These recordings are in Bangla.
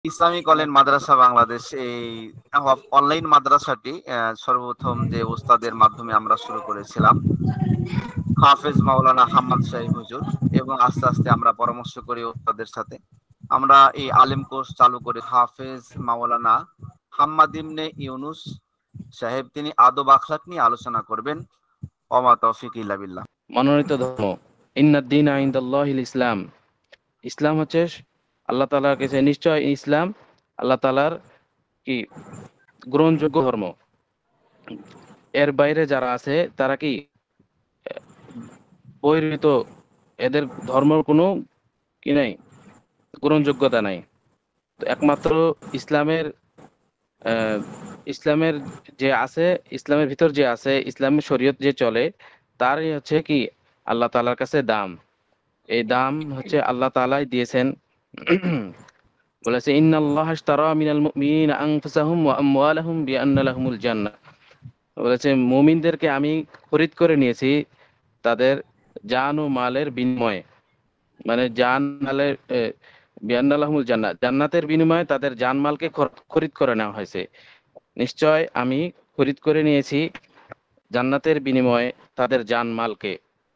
ইসলামিক কল্যাণ মাদ্রাসা বাংলাদেশ এই অনলাইন মাদ্রাসাটি সর্বপ্রথম যে উস্তাদের মাধ্যমে আমরা শুরু করেছিলাম, হাফেজ মাওলানা হাম্মাদ সাহেব হুজুর, এবং আস্তে আস্তে আমরা পরামর্শ করি উস্তাদের সাথে। আমরা এই আলেম কোর্স চালু করে হাফেজ মাওলানা হাম্মাদ ইবনে ইউনুস সাহেব, তিনি আদব আখলাক নিয়ে আলোচনা করবেন। ওমা তৌফিক ইল্লা বিল্লাহ। মনোনীত ধর্ম, ইন্নাদ-দীনা ইনদাল্লাহিল ইসলাম, ইসলাম হচ্ছে আল্লাহ তাআলার কাছে, নিশ্চয় ইসলাম আল্লাহ তাআলার কি গ্রহণযোগ্য ধর্ম। এর বাইরে যারা আছে তারা কি বহির্ভূত, এদের ধর্মের কোনো কি নাই, গ্রহণযোগ্যতা নাই। তো একমাত্র ইসলামের আহ, ইসলামের যে আছে, ইসলামের ভিতর যে আছে, ইসলামের শরীয়ত যে চলে, তারই হচ্ছে কি আল্লাহ তাআলার কাছে দাম। এই দাম হচ্ছে আল্লাহ তাআলাই দিয়েছেন। বলেছে ইন্নাল্লাহা আশতারা মিনাল মুমিনিনা আনফুসাহুম ওয়া আমওয়ালাহুম বিআন্না লাহুমুল জান্নাহ। বলেছে মুমিনদেরকে আমি খরিদ করে নিয়েছি তাদের জান ও মালের বিনিময়ে, মানে জান মালের বিআন্না লাহুমুল জান্নাহ, জান্নাতের বিনিময়ে তাদের জান মালকে খরিদ করে নেওয়া হয়েছে। নিশ্চয় আমি খরিদ করে নিয়েছি জান্নাতের বিনিময়ে তাদের জান মালকে।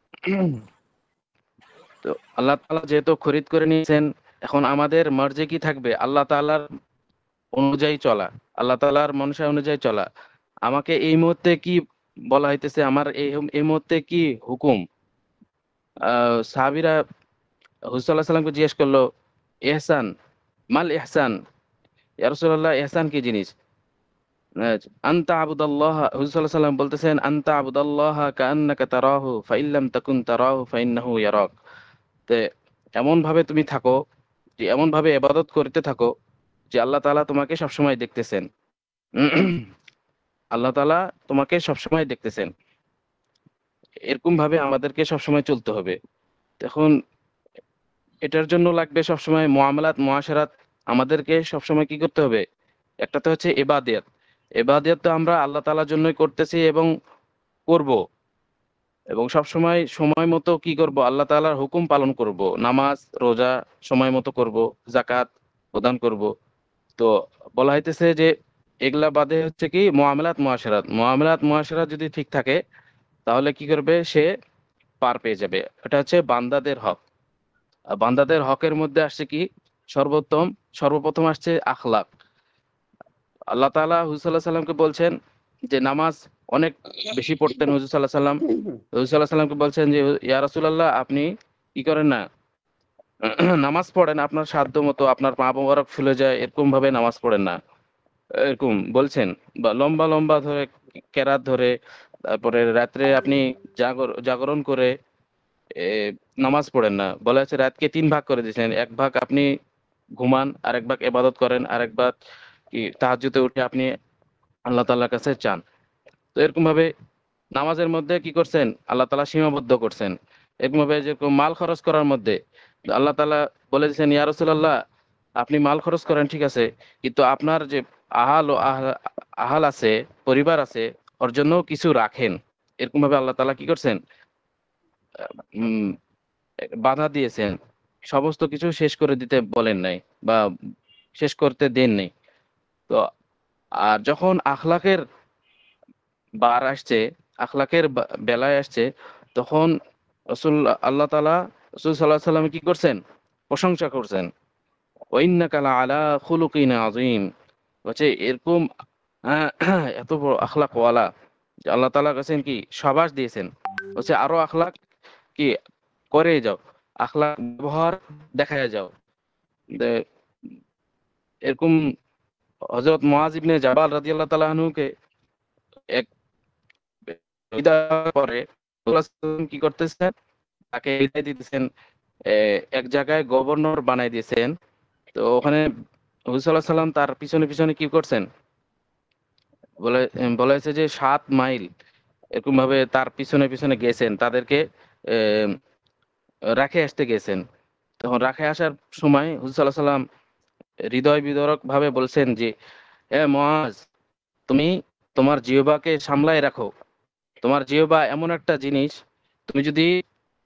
তো আল্লাহ তাআলা যেহেতু খরিদ করে নিয়েছেন, এখন আমাদের মর্জি কি থাকবে? আল্লাহ তাআলার অনুযায়ী চলা, আল্লাহ তাআলার মনসা অনুযায়ী চলা। আমাকে এই মুহূর্তে কি বলা হইতেছে, আমার এই মুহূর্তে কি হুকুম? সাহাবীরা হুজুর সাল্লাল্লাহু আলাইহি সাল্লামকে জিজ্ঞেস করলো, ইহসান মাল ইহসান, ইয়া রাসূলুল্লাহ, ইহসান কি জিনিস? আনতা আবুদাল্লাহ, হুজুর সাল্লাল্লাহু আলাইহি সাল্লাম বলতেছেন, আনতা আবুদাল্লাহ কাআন্নাকা তারাহু ফাইল্লাম তাকুন তারাহু ফাইন্নাহু ইয়ারাক। তে এমন ভাবে তুমি থাকো, যে এমন ভাবে ইবাদত করতে থাকো যে আল্লাহ তাআলা তোমাকে সবসময় দেখতেছেন। আল্লাহ তাআলা তোমাকে সবসময় দেখতেছেন। এরকম ভাবে আমাদেরকে সবসময় চলতে হবে। এখন এটার জন্য লাগবে সবসময় মুআমালাত মুআশারাত। আমাদেরকে সবসময় কি করতে হবে? একটা তো হচ্ছে ইবাদত। ইবাদত তো আমরা আল্লাহ তাআলার জন্যই করতেছি এবং করব, এবং সবসময় সময় মতো কি করব? আল্লাহ তাআলার হুকুম পালন করব। নামাজ রোজা সময় মতো করব, যাকাত প্রদান করব। তো বলা হইতেছে যে এগুলা বাদে হচ্ছে কি মুআমালাত মুআশারাত। মুআমালাত মুআশারাত যদি ঠিক থাকে তাহলে কি করবে? সে পার পেয়ে যাবে। এটা হচ্ছে বান্দাদের হক। আর বান্দাদের হকের মধ্যে আসছে কি? সর্বপ্রথম আসছে আখলাক। আল্লাহ তাআলা হুজুর সাল্লাল্লাহু আলাইহি সাল্লামকে বলছেন যে নামাজ অনেক বেশি পড়তেন হুজুর সাল্লাল্লাহু আলাইহি সাল্লাম। হুজুর সাল্লাল্লাহু আলাইহি সাল্লামকে বলছেন যে ইয়া রাসূলুল্লাহ, আপনি কি করেন না, নামাজ পড়েন আপনার সাধ্য মতো, আপনার পা মোবারক ফুলে যায় এরকম ভাবে নামাজ পড়েন না, এরকম বলছেন। বা লম্বা লম্বা ধরে কেরাত ধরে, তারপরে রাত্রে আপনি জাগরণ করে এ, নামাজ পড়েন না। বলা হচ্ছে রাতকে 3 ভাগ করে দিয়েছেন, এক ভাগ আপনি ঘুমান, আরেক ভাগ ইবাদত করেন, আরেক ভাগ কি তাহাজ্জুদে উঠে আপনি আল্লাহ তাআলার কাছে চান। তো এরকম ভাবে নামাজের মধ্যে কি করছেন? আল্লাহ তাআলা সীমাবদ্ধ করছেন। এরকম ভাবে যেরকম মাল খরচ করার মধ্যে আল্লাহ তাআলা বলে দিয়েছেন, ইয়া রাসূলুল্লাহ, আপনি মাল খরচ করেন ঠিক আছে, কিন্তু আপনার যে আহাল ও আহাল আছে, পরিবার আছে, ওর জন্য কিছু রাখেন। এরকম ভাবে আল্লাহ তাআলা কি করছেন? উম বাধা দিয়েছেন। সমস্ত কিছু শেষ করে দিতে বলেন নাই, বা শেষ করতে দেন নাই। তো আর যখন আখলাকের বার আসছে, আখলাকের বেলায় আসছে, তখন রসুল আল্লাহ তাআলা রসুল সাল্লাল্লাহু আলাইহি সাল্লাম কি করছেন? প্রশংসা করছেন। ওয়া ইন্নাকা লাআলা খুলুকিন আযীম। বলছে এরকম এত বড় আখলাক ওয়ালা যে আল্লাহ তাআলা কাছেন কি সাবাস দিয়েছেন। বলছে আরো আখলাক কি করে যাও, আখলাক ব্যবহার দেখায় যাও। দে- এরকম হযরত মুআয ইবনে জাবাল রাদিয়াল্লাহু তাআলা আনহুকে এক বিদায় পরে রাসূলুল্লাহ সাল্লাল্লাহু আলাইহি ওয়াসাল্লাম কি করতেছেন? তাকে বিদায় দিতেছেন, এক জায়গায় গভর্নর বানাই দিয়েছেন। তো ওখানে হুজুর সাল্লাল্লাহু আলাইহি সাল্লাম তার পিছনে পিছনে কি করছেন? বলা হয়েছে যে 7 মাইল এরকম ভাবে তার পিছনে পিছনে গেছেন, তাদেরকে আহ, রাখে আসতে গেছেন। তখন রাখে আসার সময় হুজুর সাল্লাল্লাহু আলাইহি সাল্লাম হৃদয় বিদারক ভাবে বলছেন যে, এ মুআজ, তুমি তোমার জিহ্বাকে সামলায় রাখো। তোমার জিহ্বা এমন একটা জিনিস, তুমি যদি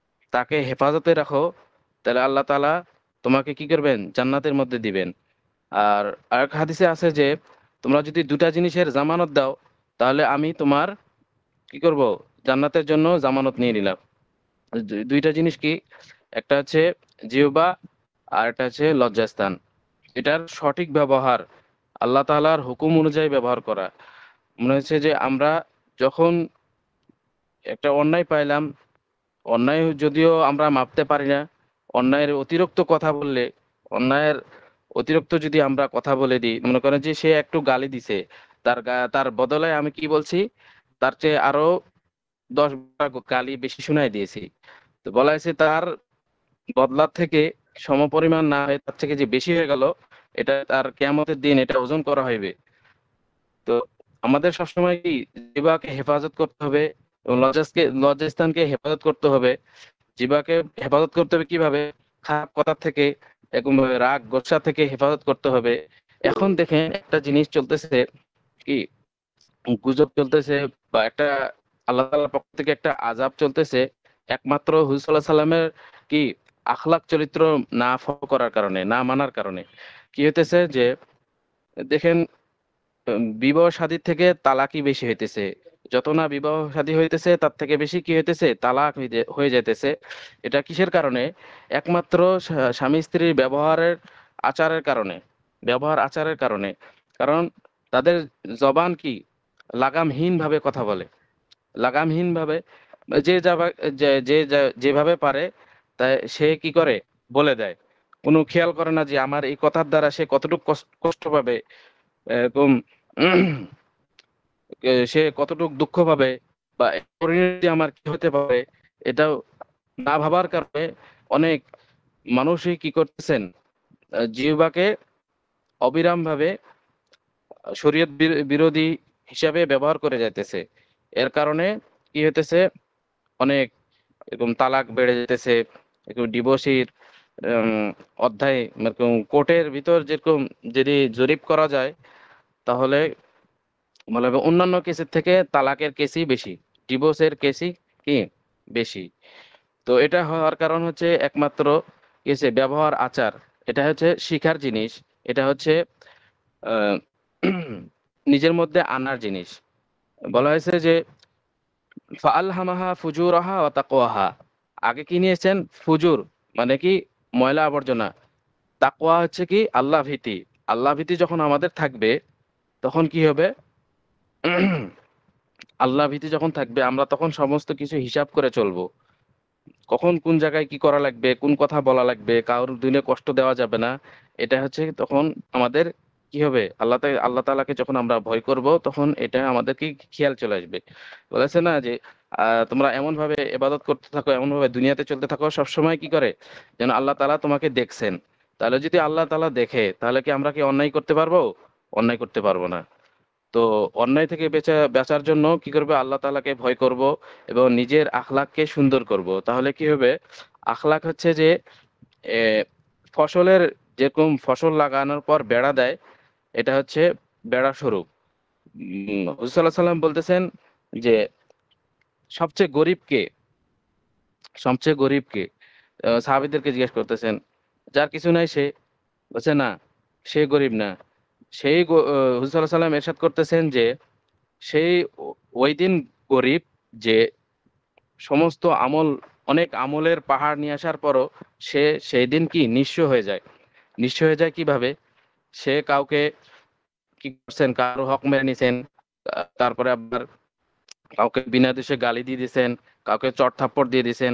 তাকে হেফাজতে রাখো, তাহলে আল্লাহ তাআলা তোমাকে কি করবেন? জান্নাতের মধ্যে দিবেন। আর আরেক হাদিসে আছে যে তোমরা যদি দুটা জিনিসের জামানত দাও তাহলে আমি তোমার কি করব, জান্নাতের জন্য জামানত নিয়ে নিলাম। দুইটা জিনিস কি? একটা হচ্ছে জিহ্বা আর একটা হচ্ছে লজ্জাস্থান। এটার সঠিক ব্যবহার, আল্লাহ তাআলার হুকুম অনুযায়ী ব্যবহার করা। মনে হচ্ছে যে আমরা যখন একটা অন্যায় পাইলাম, অন্যায় যদিও আমরা মাপতে পারি না, অন্যায়ের অতিরিক্ত কথা বললে, অন্যায়ের অতিরিক্ত যদি আমরা কথা বলে দিই, মনে করেন যে সে একটু গালি দিছে, তার বদলে আমি কি বলছি, তার চেয়ে আরো 10 বার গালি বেশি শুনাই দিয়েছি। তো বলা হয়েছে তার বদলার থেকে সমপরিমাণ না হয়ে তার থেকে যে বেশি হয়ে গেল, এটা তার কিয়ামতের দিন এটা ওজন করা হইবে। তো আমাদের সবসময় কি জিহ্বাকে হেফাজত করতে হবে এবং লজ্জাস্থানকে হেফাজত করতে হবে। জিহ্বাকে হেফাজত করতে হবে কিভাবে? খারাপ কথা থেকে, এরকম ভাবে রাগ গোসা থেকে হেফাজত করতে হবে। এখন দেখেন একটা জিনিস চলতেছে কি, গুজব চলতেছে বা একটা আল্লাহ তাআলার পক্ষ থেকে একটা আযাব চলতেছে, একমাত্র হুজুর সাল্লাল্লাহু আলাইহি সাল্লামের কি আখলাক চরিত্র না ফলো করার কারণে, না মানার কারণে। কি হইতেছে যে দেখেন, বিবাহ শাদীর থেকে তালাকই বেশি হইতেছে। যত না বিবাহ শাদী হইতেছে তার থেকে বেশি কি হইতেছে, তালাক হয়ে যাইতেছে। এটা কিসের কারণে? একমাত্র স্বামী স্ত্রীর ব্যবহারের আচারের কারণে, ব্যবহার আচারের কারণে। কারণ তাদের জবান কি লাগামহীন ভাবে কথা বলে, লাগামহীন ভাবে যে যেভাবে পারে তাই সে কি করে বলে দেয়। কোনো খেয়াল করে না যে আমার এই কথার দ্বারা সে কতটুকু কষ্ট পাবে, এরকম সে কতটুকু দুঃখ পাবে বা এর পরিণতি আমার কি হতে পারে, এটাও না ভাবার কারণে অনেক মানুষই কি করতেছেন, জিহ্বাকে অবিরাম ভাবে শরীয়ত বিরোধী হিসাবে ব্যবহার করে যাইতেছে। এর কারণে কি হইতেছে, অনেক এরকম তালাক বেড়ে যেতেছে, এরকম ডিভোর্সির অধ্যায়, এরকম কোর্টের ভিতর যেরকম যদি জরিপ করা যায় তাহলে বলা হবে অন্যান্য কেসের থেকে তালাকের কেসই বেশি, ডিভোর্সের কেসই কি বেশি। তো এটা হওয়ার কারণ হচ্ছে একমাত্র কেসে ব্যবহার আচার, এটা হচ্ছে শিখার জিনিস, এটা হচ্ছে আহ, নিজের মধ্যে আনার জিনিস। বলা হয়েছে যে ফাআলহামাহা ফুজুরাহা ওয়া তাকওয়াহা। আগে কি নিয়েছেন? ফুজুর মানে কি ময়লা আবর্জনা। তাকওয়া হচ্ছে কি আল্লাহ ভীতি। আল্লাহ ভীতি যখন আমাদের থাকবে তখন কি হবে, আল্লাহ ভীতি যখন থাকবে আমরা তখন সমস্ত কিছু হিসাব করে চলবো। কখন কোন জায়গায় কি করা লাগবে, কোন কথা বলা লাগবে, কারোর দিনে কষ্ট দেওয়া যাবে না। এটা হচ্ছে তখন আমাদের কি হবে, আল্লাহ তাআলাকে যখন আমরা ভয় করব তখন এটা আমাদের কি খেয়াল চলে আসবে। বলেছে না যে তোমরা এমন ভাবে ইবাদত করতে থাকো, এমন ভাবে দুনিয়াতে চলতে থাকো সবসময় কি করে, যেন আল্লাহ তাআলা তোমাকে দেখছেন। তাহলে যদি আল্লাহ তাআলা দেখে তাহলে কি আমরা কি অন্যায় করতে পারবো? অন্যায় করতে পারবো না। তো অন্যায় থেকে বাঁচার জন্য কি করবে, আল্লাহ তাআলাকে ভয় করব এবং নিজের আখলাককে সুন্দর করব। তাহলে কি হবে, আখলাক হচ্ছে যে এ, ফসলের যেরকম ফসল লাগানোর পর বেড়া দেয়, এটা হচ্ছে বেড়া স্বরূপ। হুজুর সাল্লাল্লাহু আলাইহি সাল্লাম বলতেছেন যে সবচেয়ে গরিব কে, সবচেয়ে গরিব কে? সাহাবীদেরকে জিজ্ঞেস করতেছেন, যার কিছু নাই সে? বলছে না, সে গরিব না। হুজুর সাল্লাল্লাহু আলাইহি সাল্লাম ইরশাদ করতেছেন যে সেই ওই দিন গরিব যে সমস্ত আমল, অনেক আমলের পাহাড় নিয়ে আসার পরও সে সেই দিন কি নিঃস্ব হয়ে যায়। নিঃস্ব হয়ে যায় কিভাবে? সে কাউকে কি করছেন, কারো হক মেরে নিছেন, তারপরে আবার কাউকে বিনা দোষে গালি দিয়ে দিছেন, কাউকে চড় থাপ্পড় দিয়ে দিছেন।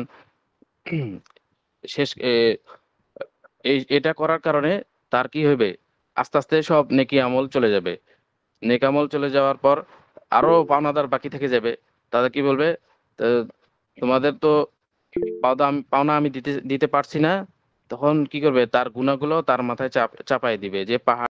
শেষ এটা করার কারণে তার কি হবে, আস্তে আস্তে সব নেকি আমল চলে যাবে। নেক আমল চলে যাওয়ার পর আরো পাওনাদার বাকি থেকে যাবে। তাদের কি বলবে, "তো তোমাদের তো পাওনা আমি দিতে দিতে পারছি না।" তখন কি করবে, তার গুনাহগুলো তার মাথায় চাপাই দিবে যে পাহাড়